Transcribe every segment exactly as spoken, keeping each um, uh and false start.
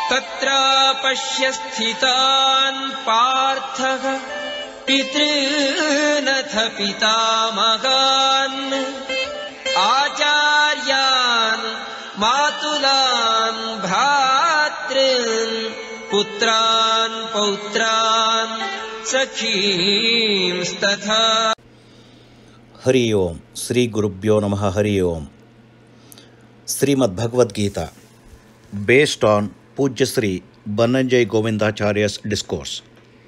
tatrāpaśyat sthitān pārthaḥ pitṛnatha pitāmahān ācāryānmātulān bhrāttān putrān pautrān sakhīṃstathā. Hari Om, Sri Gurubhyo Namaha. Hari Om. Sri Madh Bhagawath Gita, based on Padmashree Sri Bananje Govindacharya's discourse.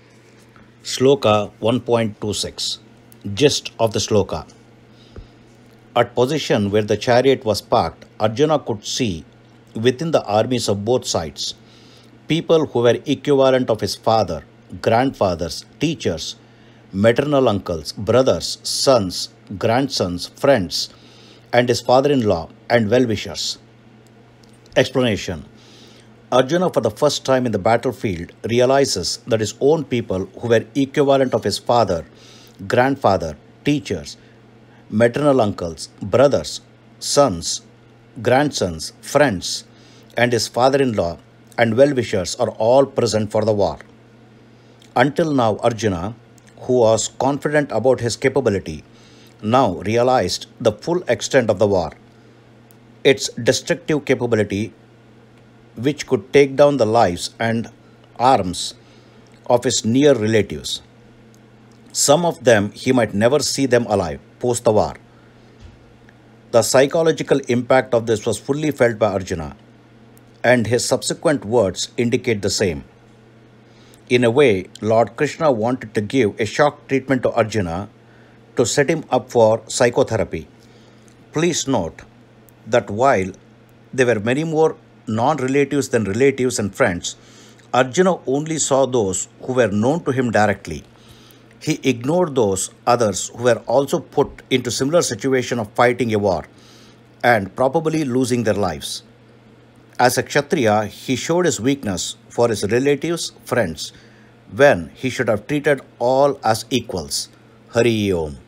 Sloka one point two six. Gist of the Sloka. At position where the chariot was parked, Arjuna could see within the armies of both sides people who were equivalent of his father, grandfathers, teachers, maternal uncles, brothers, sons, grandsons, friends, and his father-in-law and well-wishers. Explanation. Arjuna, for the first time in the battlefield, realizes that his own people who were equivalent of his father, grandfather, teachers, maternal uncles, brothers, sons, grandsons, friends, and his father-in-law and well-wishers are all present for the war. Until now, Arjuna, who was confident about his capability, now realized the full extent of the war, its destructive capability, which could take down the lives and arms of his near relatives. Some of them he might never see them alive post the war. The psychological impact of this was fully felt by Arjuna, and his subsequent words indicate the same. In a way, Lord Krishna wanted to give a shock treatment to Arjuna to set him up for psychotherapy. Please note that while there were many more non-relatives than relatives and friends, Arjuna only saw those who were known to him directly. He ignored those others who were also put into similar situation of fighting a war and probably losing their lives. As a Kshatriya, he showed his weakness for his relatives, friends, when he should have treated all as equals. Hari Om.